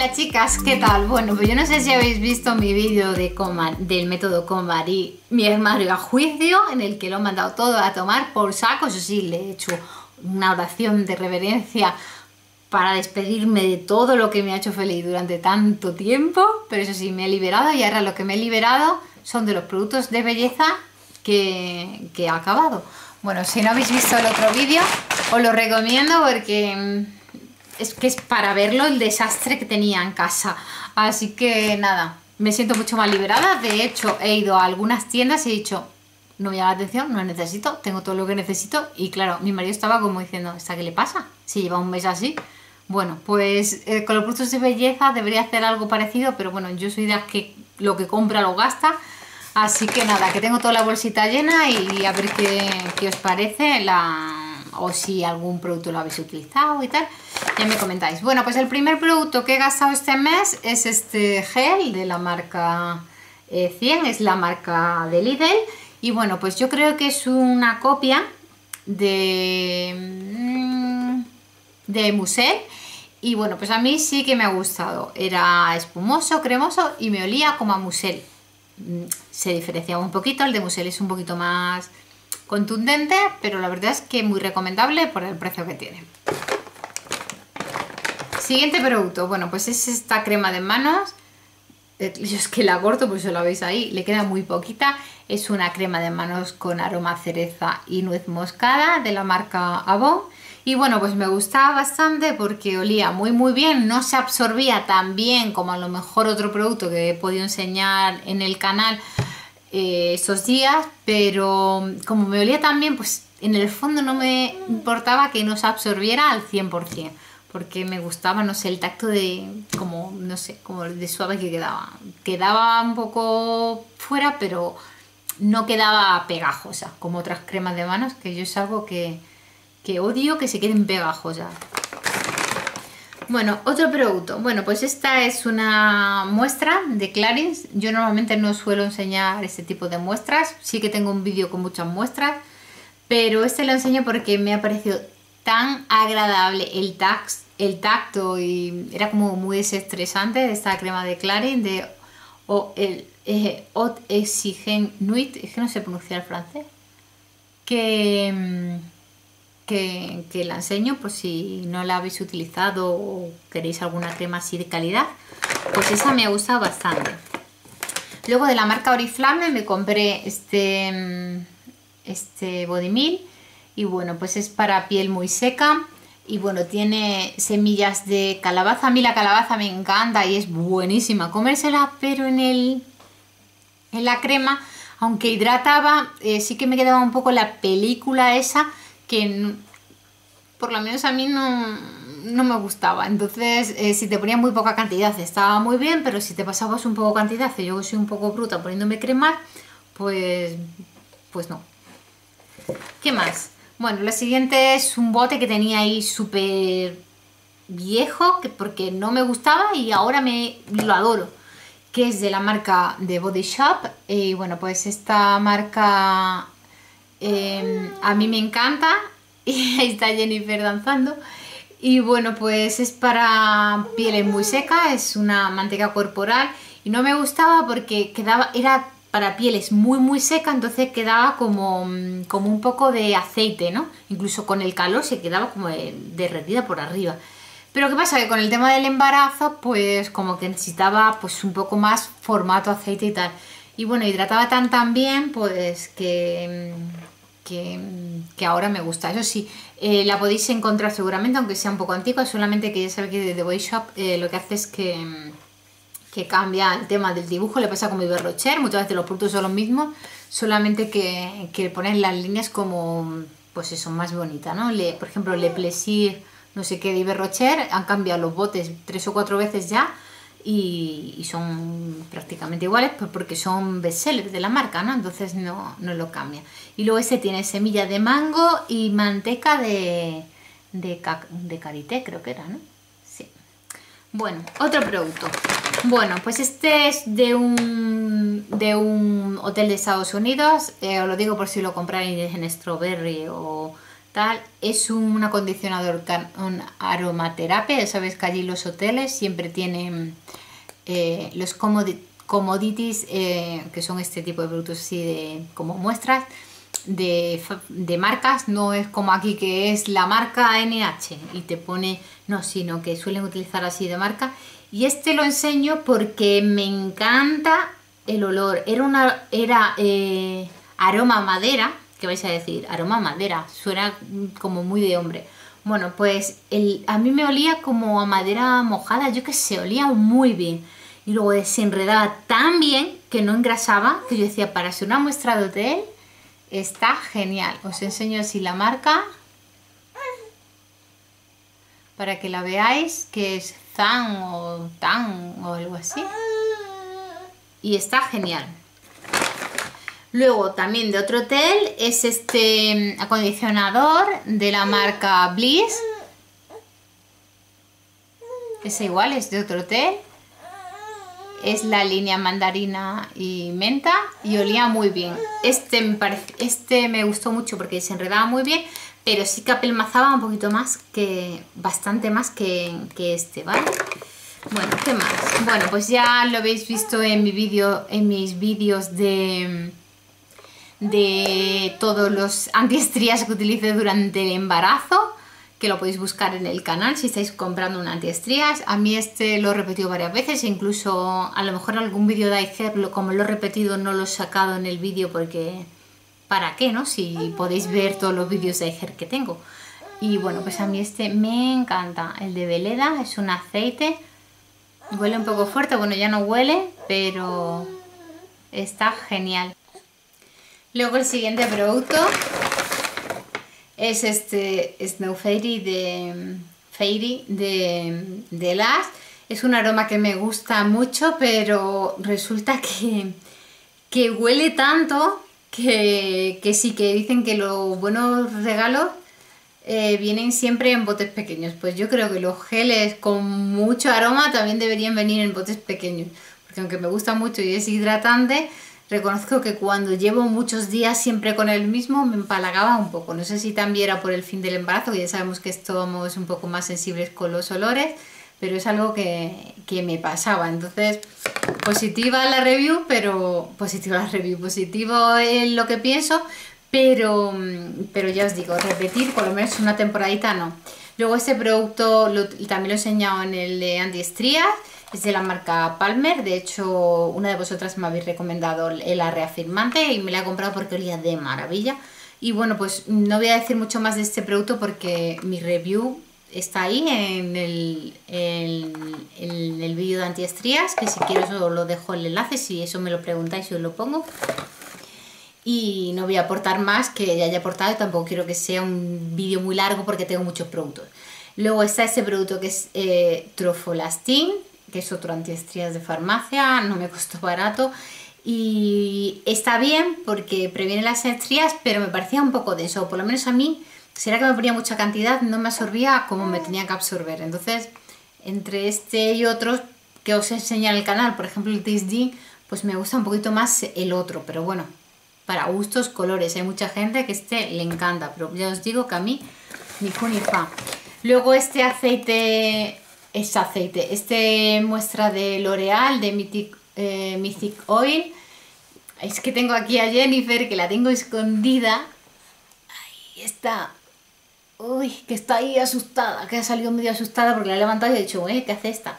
Hola chicas, ¿qué tal? Bueno, pues yo no sé si habéis visto mi vídeo del método KonMari y mi hermano a juicio, en el que lo he mandado todo a tomar por saco. Eso sí, le he hecho una oración de reverencia para despedirme de todo lo que me ha hecho feliz durante tanto tiempo, pero eso sí, me he liberado y ahora lo que me he liberado son de los productos de belleza que he acabado. Bueno, si no habéis visto el otro vídeo, os lo recomiendo porque es que es para verlo el desastre que tenía en casa. Así que nada, me siento mucho más liberada. De hecho, he ido a algunas tiendas y he dicho, no me llama la atención, no necesito, tengo todo lo que necesito. Y claro, mi marido estaba como diciendo, ¿esta qué le pasa? Si lleva un mes así. Bueno, pues con los productos de belleza debería hacer algo parecido, pero bueno, yo soy de las que lo que compra lo gasta. Así que nada, que tengo toda la bolsita llena y a ver qué os parece, o si algún producto lo habéis utilizado y tal, ya me comentáis. Bueno, pues el primer producto que he gastado este mes es este gel de la marca 100, es la marca de Lidl. Y bueno, pues yo creo que es una copia de Musel. Y bueno, pues a mí sí que me ha gustado. Era espumoso, cremoso y me olía como a Musel. Se diferenciaba un poquito, el de Musel es un poquito más contundente, pero la verdad es que muy recomendable por el precio que tiene. Siguiente producto, bueno, pues es esta crema de manos. Yo es que la corto, por eso la veis ahí, le queda muy poquita. Es una crema de manos con aroma a cereza y nuez moscada de la marca Avon. Y bueno, pues me gustaba bastante porque olía muy bien, no se absorbía tan bien como a lo mejor otro producto que he podido enseñar en el canal estos días, pero como me olía tan bien, pues en el fondo no me importaba que no se absorbiera al 100%, porque me gustaba, no sé, el tacto de, como, no sé, como de suave que quedaba. Quedaba un poco fuera, pero no quedaba pegajosa, como otras cremas de manos, que yo es algo que odio que se queden pegajosas. Bueno, otro producto. Bueno, pues esta es una muestra de Clarins. Yo normalmente no suelo enseñar este tipo de muestras. Sí que tengo un vídeo con muchas muestras, pero este lo enseño porque me ha parecido tan agradable el tacto y era como muy desestresante esta crema de Clarins de Haute Exigence Nuit. Es que no sé pronunciar el francés. Que la enseño por si no la habéis utilizado o queréis alguna crema así de calidad, pues esa me ha gustado bastante. Luego de la marca Oriflame me compré este Body Milk y bueno, pues es para piel muy seca y bueno, tiene semillas de calabaza. A mí la calabaza me encanta y es buenísima comérsela, pero en la crema, aunque hidrataba, sí que me quedaba un poco la película esa que por lo menos a mí no me gustaba. Entonces si te ponías muy poca cantidad estaba muy bien, pero si te pasabas un poco cantidad, y yo que soy un poco bruta poniéndome crema, pues no. ¿Qué más? Bueno, la siguiente es un bote que tenía ahí súper viejo, porque no me gustaba y ahora lo adoro, que es de la marca de Body Shop. Y bueno, pues esta marca a mí me encanta. Y ahí está Jennifer danzando. Y bueno, pues es para pieles muy secas, es una manteca corporal y no me gustaba porque era para pieles muy secas, entonces quedaba como un poco de aceite, ¿no? Incluso con el calor se quedaba como derretida por arriba. Pero ¿qué pasa? Que con el tema del embarazo, pues como que necesitaba pues un poco más formato aceite y tal. Y bueno, hidrataba tan bien, pues que ahora me gusta. Eso sí, la podéis encontrar seguramente, aunque sea un poco antigua, solamente que ya sabéis que de The Body Shop lo que hace es que cambia el tema del dibujo. Le pasa como Yves Rocher, muchas veces los productos son los mismos, solamente que ponen las líneas como, pues eso, más bonita, ¿no? Por ejemplo, Le Plaisir, no sé qué, de Yves Rocher, han cambiado los botes 3 o 4 veces ya y son prácticamente iguales, pues porque son bestsellers de la marca, ¿no? Entonces no lo cambian. Y luego este tiene semilla de mango y manteca de karité, creo que era, ¿no? Sí. Bueno, otro producto. Bueno, pues este es de un hotel de Estados Unidos. Os lo digo por si lo compráis en Strawberry o tal. Es un acondicionador con aromaterapia. Ya sabes que allí los hoteles siempre tienen los commodities, que son este tipo de productos así como muestras de marcas. No es como aquí que es la marca NH y te pone, no, sino que suelen utilizar así de marca. Y este lo enseño porque me encanta el olor. Era aroma madera, que vais a decir, aroma madera, suena como muy de hombre. Bueno, pues a mí me olía como a madera mojada, yo que sé, olía muy bien. Y luego desenredaba tan bien que no engrasaba, que yo decía, para ser una muestra de hotel, está genial. Os enseño así la marca, para que la veáis, que es Zan o Tan o algo así. Y está genial. Luego también de otro hotel es este acondicionador de la marca Bliss. Es igual, es de otro hotel. Es la línea mandarina y menta y olía muy bien. Este me gustó mucho porque se enredaba muy bien, pero sí que apelmazaba un poquito más, bastante más que este, ¿vale? Bueno, ¿qué más? Bueno, pues ya lo habéis visto en mis vídeos de todos los antiestrías que utilicé durante el embarazo, que lo podéis buscar en el canal si estáis comprando un antiestrías. A mí este lo he repetido varias veces, incluso a lo mejor en algún vídeo de iHerb, como lo he repetido, no lo he sacado en el vídeo porque ¿para qué, no? Si podéis ver todos los vídeos de iHerb que tengo. Y bueno, pues a mí este me encanta, el de Veleda, es un aceite, huele un poco fuerte, bueno, ya no huele, pero está genial. Luego el siguiente producto es este Snow Fairy de Lush. Es un aroma que me gusta mucho, pero resulta que huele tanto que sí, que dicen que los buenos regalos vienen siempre en botes pequeños. Pues yo creo que los geles con mucho aroma también deberían venir en botes pequeños, porque aunque me gusta mucho y es hidratante, reconozco que cuando llevo muchos días siempre con el mismo me empalagaba un poco. No sé si también era por el fin del embarazo, que ya sabemos que estamos un poco más sensibles con los olores, pero es algo que me pasaba. Entonces, positiva la review, positivo en lo que pienso, pero ya os digo, repetir por lo menos una temporadita no. Luego este producto también lo he enseñado en el de antiestrías. Es de la marca Palmer, de hecho una de vosotras me habéis recomendado la reafirmante y me la he comprado porque olía de maravilla. Y bueno, pues no voy a decir mucho más de este producto porque mi review está ahí en el vídeo de antiestrías, que si quiero os lo dejo el enlace, si eso me lo preguntáis yo os lo pongo. Y no voy a aportar más que ya haya aportado, tampoco quiero que sea un vídeo muy largo porque tengo muchos productos. Luego está este producto que es Trofolastin, que es otro antiestrías de farmacia, no me costó barato y está bien porque previene las estrías, pero me parecía un poco denso, por lo menos a mí, será que me ponía mucha cantidad, no me absorbía como me tenía que absorber. Entonces, entre este y otros que os enseño en el canal, por ejemplo el Tisdin, pues me gusta un poquito más el otro, pero bueno, para gustos colores, hay mucha gente que este le encanta, pero ya os digo que a mí ni fu ni fa. Luego este aceite, muestra de L'Oreal, de Mythic Oil. Es que tengo aquí a Jennifer, que la tengo escondida. Ahí está. Uy, que está ahí asustada, que ha salido medio asustada porque la he levantado y he dicho, ¿qué hace esta?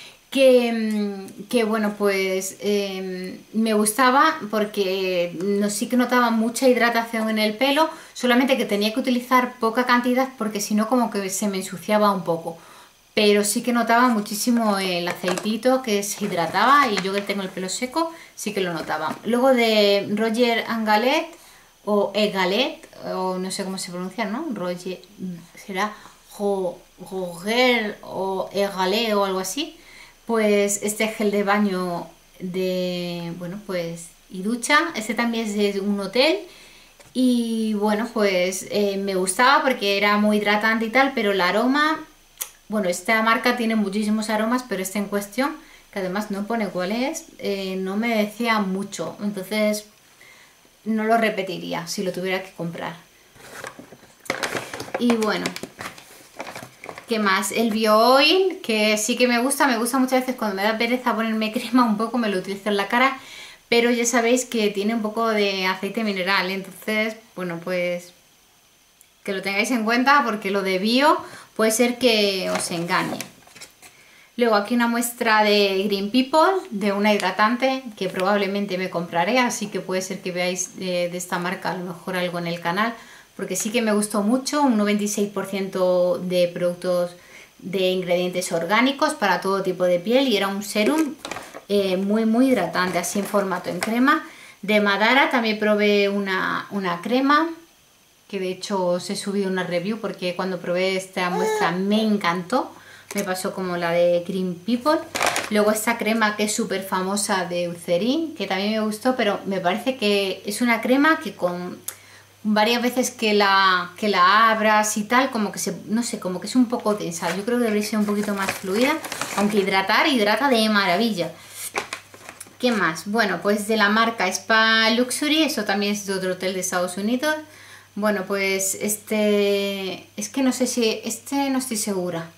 Que bueno, pues me gustaba porque sí que notaba mucha hidratación en el pelo, solamente que tenía que utilizar poca cantidad porque si no como que se me ensuciaba un poco, pero sí que notaba muchísimo el aceitito que se hidrataba y yo que tengo el pelo seco sí que lo notaba. Luego de Roger & Gallet o Egalet, o no sé cómo se pronuncia, ¿no? Roger, será Roger o Egalet o algo así. Pues este gel de baño y ducha, este también es de un hotel y bueno, pues me gustaba porque era muy hidratante y tal, pero el aroma, bueno, esta marca tiene muchísimos aromas, pero este en cuestión, que además no pone cuál es, no me decía mucho, entonces no lo repetiría si lo tuviera que comprar. Y bueno, ¿qué más? El Bio Oil, que sí que me gusta muchas veces cuando me da pereza ponerme crema un poco, me lo utilizo en la cara, pero ya sabéis que tiene un poco de aceite mineral, entonces, bueno, pues que lo tengáis en cuenta porque lo de bio puede ser que os engañe. Luego aquí una muestra de Green People, de una hidratante que probablemente me compraré, así que puede ser que veáis de esta marca a lo mejor algo en el canal, porque sí que me gustó mucho, un 96% de productos de ingredientes orgánicos para todo tipo de piel y era un serum muy hidratante, así en formato en crema. De Madara también probé una crema, que de hecho os he subido una review porque cuando probé esta muestra me encantó. Me pasó como la de Green People. Luego esta crema que es súper famosa de Eucerin, que también me gustó, pero me parece que es una crema que con varias veces que la abras y tal, como que no sé, como que es un poco tensa. Yo creo que debería ser un poquito más fluida, aunque hidrata de maravilla. ¿Qué más? Bueno, pues de la marca Spa Luxury, eso también es de otro hotel de Estados Unidos. Bueno, pues es que no sé si, no estoy segura.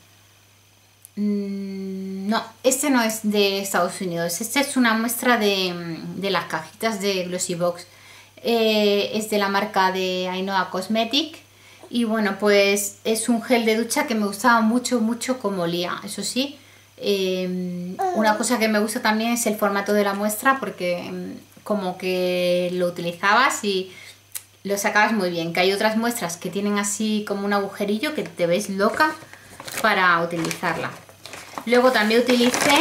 No, este no es de Estados Unidos, este es una muestra de las cajitas de Glossybox, es de la marca de Ainhoa Cosmetic y bueno, pues es un gel de ducha que me gustaba mucho como olía, eso sí. Una cosa que me gusta también es el formato de la muestra porque como que lo utilizabas y lo sacabas muy bien, que hay otras muestras que tienen así como un agujerillo que te ves loca para utilizarla. Luego también utilicé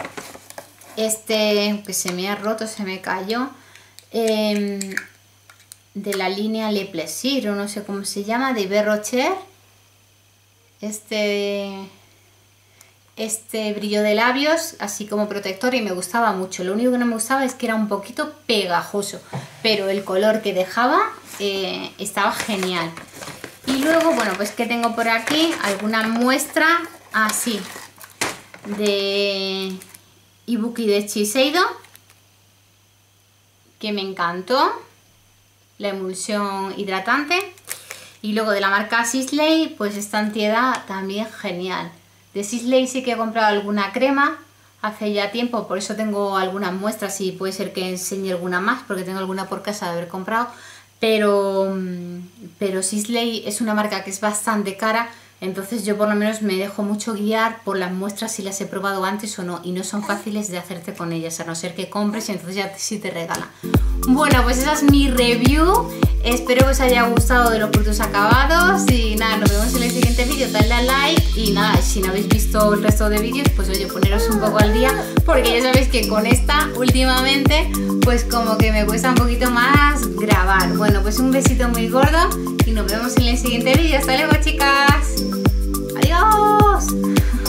este que se me ha roto, se me cayó, de la línea Le Plaisir o no sé cómo se llama, de Yves Rocher. Este brillo de labios así como protector y me gustaba mucho. Lo único que no me gustaba es que era un poquito pegajoso, pero el color que dejaba estaba genial. Y luego, bueno, pues que tengo por aquí alguna muestra así de Ibuki de Shiseido, que me encantó, la emulsión hidratante. Y luego de la marca Sisley, pues esta antiedad también genial. De Sisley sí que he comprado alguna crema hace ya tiempo, por eso tengo algunas muestras y puede ser que enseñe alguna más, porque tengo alguna por casa de haber comprado. Pero Sisley es una marca que es bastante cara, entonces yo por lo menos me dejo mucho guiar por las muestras si las he probado antes o no, y no son fáciles de hacerte con ellas, a no ser que compres y entonces ya sí te regalan. Bueno, pues esa es mi review, espero que os haya gustado de los productos acabados y nada, nos vemos en el siguiente vídeo, dadle a like y nada, si no habéis visto el resto de vídeos, pues oye, poneros un poco al día, porque ya sabéis que con esta últimamente pues como que me cuesta un poquito más grabar. Bueno, pues un besito muy gordo y nos vemos en el siguiente vídeo. Hasta luego, chicas. Adiós.